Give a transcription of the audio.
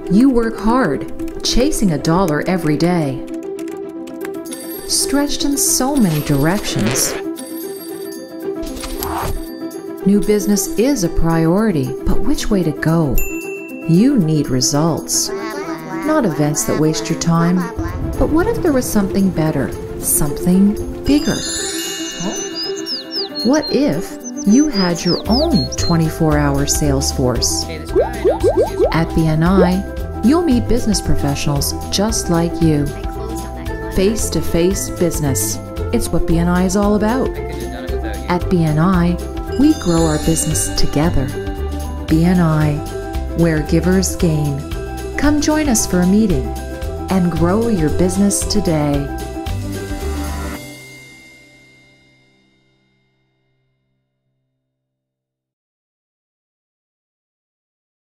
You work hard, chasing a dollar every day. Stretched in so many directions. New business is a priority, but which way to go? You need results, not events that waste your time. But what if there was something better, something bigger? What if you had your own 24-hour sales force? At BNI, you'll meet business professionals just like you. Face-to-face business. It's what BNI is all about. At BNI, we grow our business together. BNI, where givers gain. Come join us for a meeting and grow your business today.